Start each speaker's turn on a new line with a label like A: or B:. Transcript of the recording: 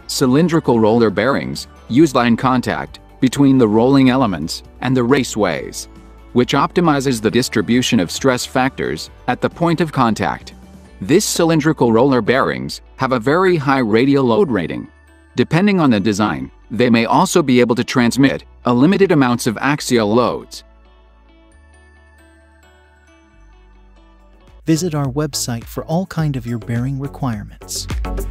A: Cylindrical roller bearings use line contact between the rolling elements and the raceways, which optimizes the distribution of stress factors at the point of contact. These cylindrical roller bearings have a very high radial load rating. Depending on the design, they may also be able to transmit limited amounts of axial loads.
B: Visit our website for all kind of your bearing requirements.